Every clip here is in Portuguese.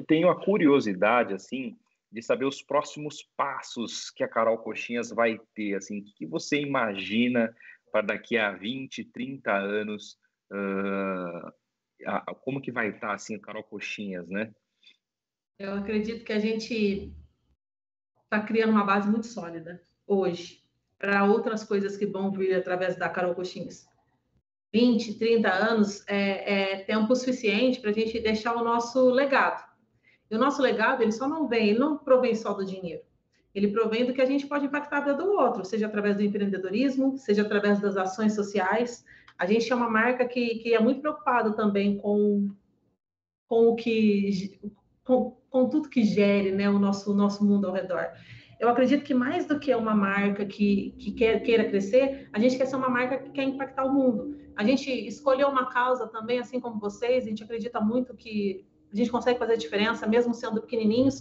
tenho a curiosidade, assim, de saber os próximos passos que a Carol Coxinhas vai ter, assim, o que que você imagina para daqui a 20, 30 anos, hã, como que vai estar, assim, a Carol Coxinhas, né? Eu acredito que a gente está criando uma base muito sólida hoje para outras coisas que vão vir através da Carol Coxinhas. 20, 30 anos é tempo suficiente para a gente deixar o nosso legado. E o nosso legado, ele não provém só do dinheiro. Ele provém do que a gente pode impactar a vida do outro, seja através do empreendedorismo, seja através das ações sociais. A gente é uma marca que é muito preocupada também com o que com tudo que gere, né, o nosso mundo ao redor. Eu acredito que mais do que uma marca que queira crescer, a gente quer ser uma marca que quer impactar o mundo. A gente escolheu uma causa também, assim como vocês, a gente acredita muito que a gente consegue fazer diferença, mesmo sendo pequenininhos.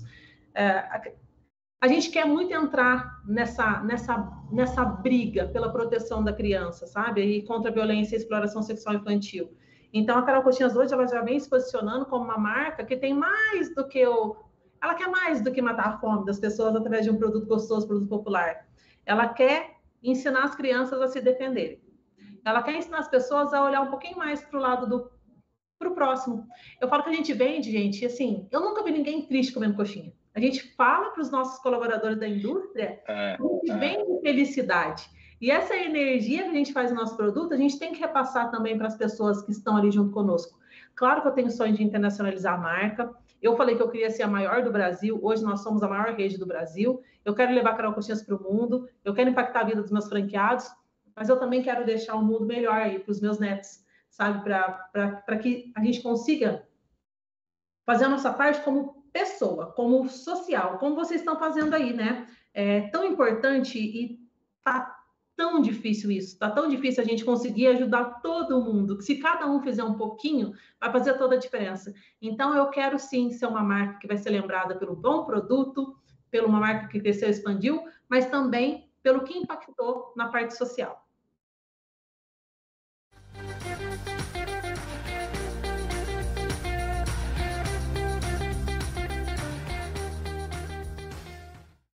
A gente quer muito entrar nessa briga pela proteção da criança, sabe? E contra a violência e exploração sexual infantil. Então, a Carol Coxinhas hoje ela já vem se posicionando como uma marca que tem mais do que ela quer mais do que matar a fome das pessoas através de um produto gostoso, produto popular. Ela quer ensinar as crianças a se defenderem. Ela quer ensinar as pessoas a olhar um pouquinho mais para o lado para o próximo. Eu falo que a gente vende, gente, assim, eu nunca vi ninguém triste comendo coxinha. A gente fala para os nossos colaboradores da indústria que a gente vende felicidade. E essa energia que a gente faz no nosso produto, a gente tem que repassar também para as pessoas que estão ali junto conosco. Claro que eu tenho o sonho de internacionalizar a marca. Eu falei que eu queria ser a maior do Brasil. Hoje nós somos a maior rede do Brasil. Eu quero levar a Carol Coxinhas para o mundo. Eu quero impactar a vida dos meus franqueados. Mas eu também quero deixar o mundo melhor aí para os meus netos, sabe? Para que a gente consiga fazer a nossa parte como pessoa, como social, como vocês estão fazendo aí, né? É tão importante e tá tão difícil isso, tá tão difícil a gente conseguir ajudar todo mundo, que se cada um fizer um pouquinho, vai fazer toda a diferença. Então, eu quero sim ser uma marca que vai ser lembrada pelo bom produto, pela uma marca que cresceu e expandiu, mas também pelo que impactou na parte social.